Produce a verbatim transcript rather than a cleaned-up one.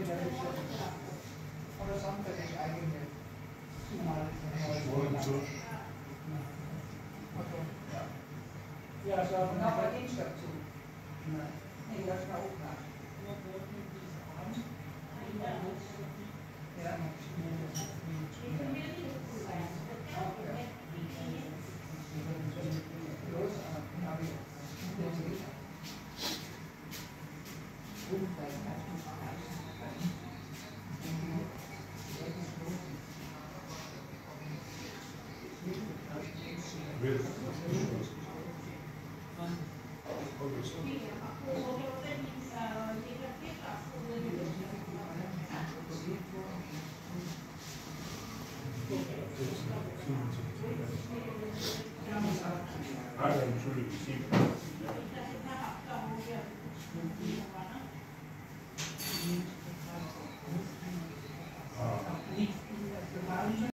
Oder sonst hätte ich eigentlich zumal ja, so von aber Dienstag zu. Nee, das war auch nach. Ja. Los, aber ich Ah, Entschuldigung, Sie.